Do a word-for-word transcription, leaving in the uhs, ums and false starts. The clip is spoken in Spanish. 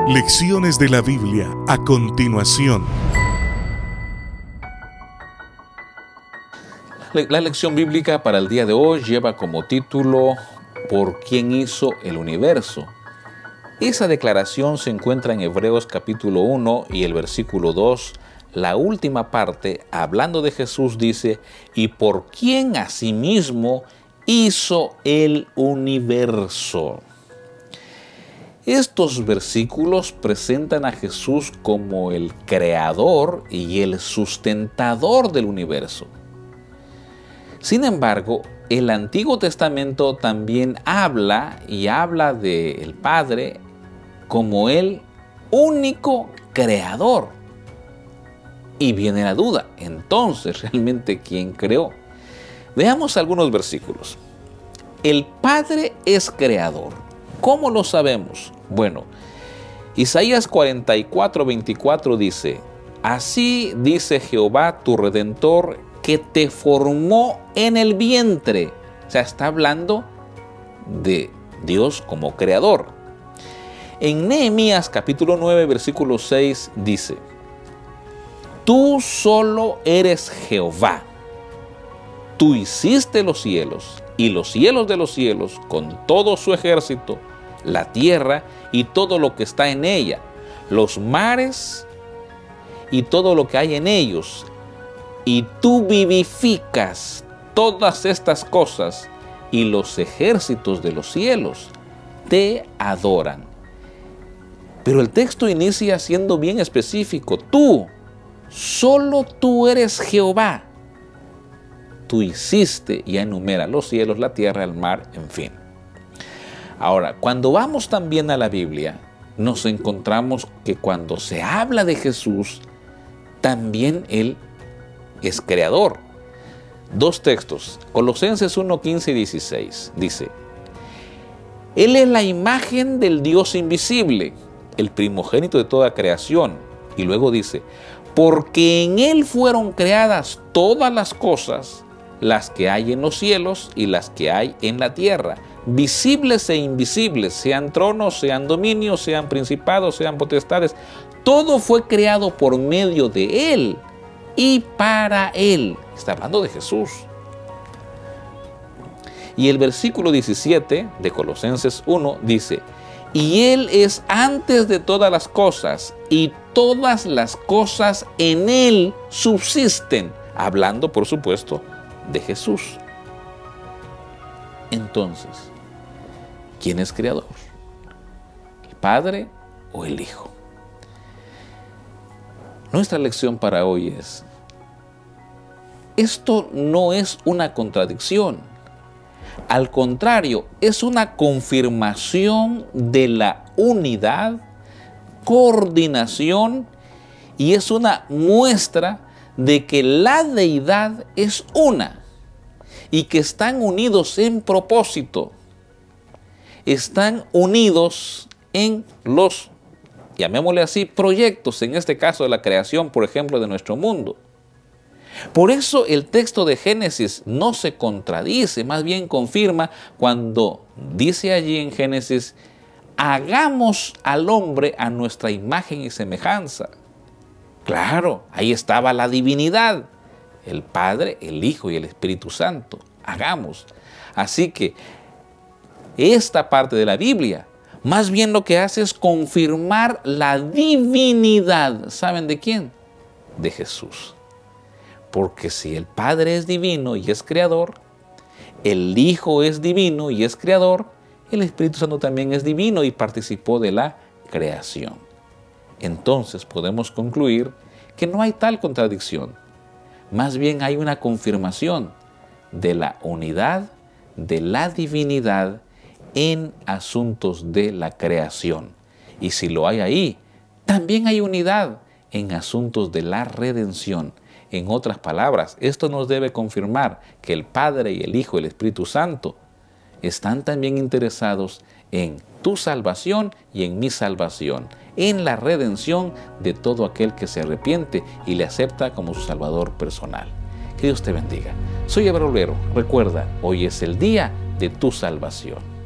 Lecciones de la Biblia a continuación. La lección bíblica para el día de hoy lleva como título ¿Por quién hizo el universo? Esa declaración se encuentra en Hebreos capítulo uno y el versículo dos. La última parte, hablando de Jesús, dice: ¿y por quién asimismo hizo el universo? Estos versículos presentan a Jesús como el creador y el sustentador del universo. Sin embargo, el Antiguo Testamento también habla y habla del Padre como el único creador. Y viene la duda, entonces, ¿realmente quién creó? Veamos algunos versículos. El Padre es creador. ¿Cómo lo sabemos? Bueno, Isaías cuarenta y cuatro, veinticuatro dice: así dice Jehová tu Redentor, que te formó en el vientre. O sea, está hablando de Dios como creador. En Nehemías capítulo nueve, versículo seis dice: tú solo eres Jehová. Tú hiciste los cielos y los cielos de los cielos con todo su ejército, la tierra y todo lo que está en ella, los mares y todo lo que hay en ellos. Y tú vivificas todas estas cosas y los ejércitos de los cielos te adoran. Pero el texto inicia siendo bien específico. Tú, solo tú eres Jehová. Tú hiciste y enumera los cielos, la tierra, el mar, en fin. Ahora, cuando vamos también a la Biblia, nos encontramos que cuando se habla de Jesús, también Él es creador. Dos textos, Colosenses uno, quince y dieciséis, dice: Él es la imagen del Dios invisible, el primogénito de toda creación. Y luego dice: porque en Él fueron creadas todas las cosas, las que hay en los cielos y las que hay en la tierra, visibles e invisibles, sean tronos, sean dominios, sean principados, sean potestades. Todo fue creado por medio de Él y para Él. Está hablando de Jesús. Y el versículo diecisiete de Colosenses uno dice: y Él es antes de todas las cosas, y todas las cosas en Él subsisten. Hablando, por supuesto, de Jesús. Entonces, ¿quién es creador? ¿El Padre o el Hijo? Nuestra lección para hoy es: esto no es una contradicción. Al contrario, es una confirmación de la unidad, coordinación, y es una muestra de que la deidad es una y que están unidos en propósito. Están unidos en los, llamémosle así, proyectos, en este caso de la creación, por ejemplo, de nuestro mundo. Por eso el texto de Génesis no se contradice, más bien confirma cuando dice allí en Génesis: hagamos al hombre a nuestra imagen y semejanza. Claro, ahí estaba la divinidad, el Padre, el Hijo y el Espíritu Santo. Hagamos. Así que esta parte de la Biblia más bien lo que hace es confirmar la divinidad. ¿Saben de quién? De Jesús. Porque si el Padre es divino y es creador, el Hijo es divino y es creador, el Espíritu Santo también es divino y participó de la creación. Entonces podemos concluir que no hay tal contradicción. Más bien hay una confirmación de la unidad, de la divinidad en asuntos de la creación. Y si lo hay ahí, también hay unidad en asuntos de la redención. En otras palabras, esto nos debe confirmar que el Padre y el Hijo y el Espíritu Santo están también interesados en tu salvación y en mi salvación, en la redención de todo aquel que se arrepiente y le acepta como su Salvador personal. Que Dios te bendiga. Soy Hebreo Olvero. Recuerda, hoy es el día de tu salvación.